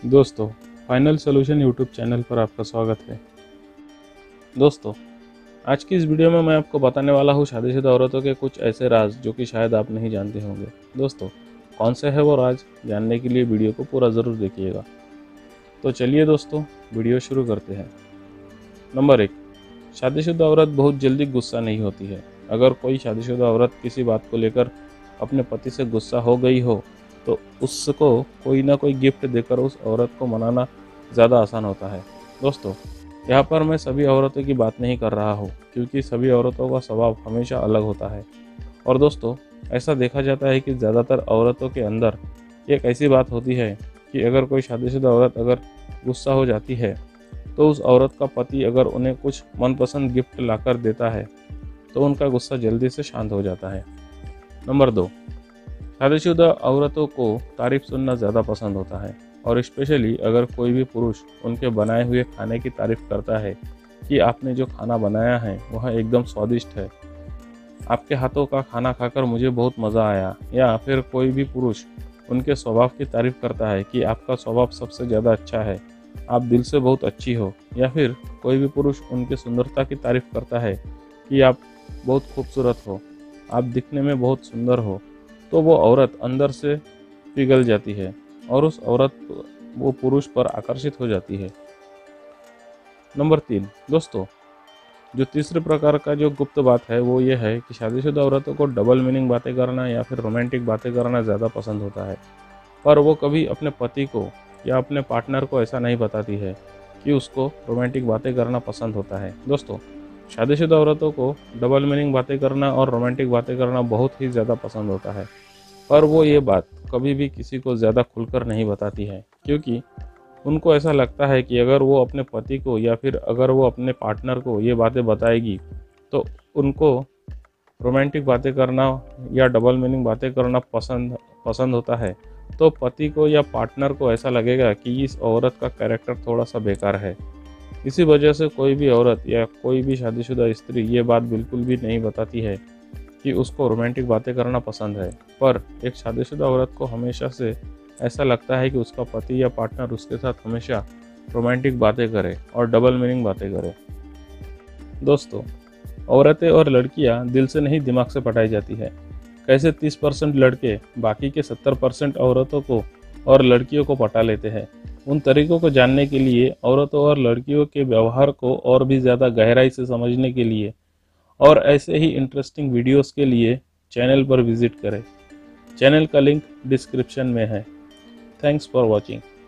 दोस्तों, final solution YouTube channel पर आपका स्वागत है। दोस्तों, आज की इस वीडियो में मैं आपको बताने वाला हूँ शादीशुदा औरतों के कुछ ऐसे राज जो कि शायद आप नहीं जानते होंगे। दोस्तों, कौन से है वो राज, जानने के लिए वीडियो को पूरा ज़रूर देखिएगा। तो चलिए दोस्तों, वीडियो शुरू करते हैं। नंबर 1, शादीशुदा औरत बहुत जल्दी गुस्सा नहीं होती है। अगर कोई शादीशुदा औरत किसी बात को लेकर अपने पति से गुस्सा हो गई हो तो उसको कोई ना कोई गिफ्ट देकर उस औरत को मनाना ज़्यादा आसान होता है। दोस्तों, यहाँ पर मैं सभी औरतों की बात नहीं कर रहा हूँ, क्योंकि सभी औरतों का स्वभाव हमेशा अलग होता है। और दोस्तों, ऐसा देखा जाता है कि ज़्यादातर औरतों के अंदर एक ऐसी बात होती है कि अगर कोई शादीशुदा औरत अगर गुस्सा हो जाती है तो उस औरत का पति अगर उन्हें कुछ मनपसंद गिफ्ट लाकर देता है तो उनका गुस्सा जल्दी से शांत हो जाता है। नंबर 2, शादीशुदा औरतों को तारीफ सुनना ज़्यादा पसंद होता है, और स्पेशली अगर कोई भी पुरुष उनके बनाए हुए खाने की तारीफ करता है कि आपने जो खाना बनाया है वह एकदम स्वादिष्ट है, आपके हाथों का खाना खाकर मुझे बहुत मज़ा आया, या फिर कोई भी पुरुष उनके स्वभाव की तारीफ करता है कि आपका स्वभाव सबसे ज़्यादा अच्छा है, आप दिल से बहुत अच्छी हो, या फिर कोई भी पुरुष उनकी सुंदरता की तारीफ करता है कि आप बहुत खूबसूरत हो, आप दिखने में बहुत सुंदर हो, तो वो औरत अंदर से पिघल जाती है और उस औरत वो पुरुष पर आकर्षित हो जाती है। नंबर 3, दोस्तों, जो तीसरे प्रकार का जो गुप्त बात है वो ये है कि शादीशुदा औरतों को डबल मीनिंग बातें करना या फिर रोमांटिक बातें करना ज़्यादा पसंद होता है, पर वो कभी अपने पति को या अपने पार्टनर को ऐसा नहीं बताती है कि उसको रोमांटिक बातें करना पसंद होता है। दोस्तों, शादीशुदा औरतों को डबल मीनिंग बातें करना और रोमांटिक बातें करना बहुत ही ज़्यादा पसंद होता है, पर वो ये बात कभी भी किसी को ज़्यादा खुलकर नहीं बताती है, क्योंकि उनको ऐसा लगता है कि अगर वो अपने पति को या फिर अगर वो अपने पार्टनर को ये बातें बताएगी तो उनको रोमांटिक बातें करना या डबल मीनिंग बातें करना पसंद होता है, तो पति को या पार्टनर को ऐसा लगेगा कि इस औरत का कैरेक्टर थोड़ा सा बेकार है। इसी वजह से कोई भी औरत या कोई भी शादीशुदा स्त्री ये बात बिल्कुल भी नहीं बताती है कि उसको रोमांटिक बातें करना पसंद है, पर एक शादीशुदा औरत को हमेशा से ऐसा लगता है कि उसका पति या पार्टनर उसके साथ हमेशा रोमांटिक बातें करे और डबल मीनिंग बातें करे। दोस्तों, औरतें और लड़कियां दिल से नहीं दिमाग से पटाई जाती है। कैसे 30% लड़के बाकी के 70% औरतों को और लड़कियों को पटा लेते हैं, उन तरीकों को जानने के लिए, औरतों और लड़कियों के व्यवहार को और भी ज़्यादा गहराई से समझने के लिए और ऐसे ही इंटरेस्टिंग वीडियोस के लिए चैनल पर विजिट करें। चैनल का लिंक डिस्क्रिप्शन में है। Thanks for watching.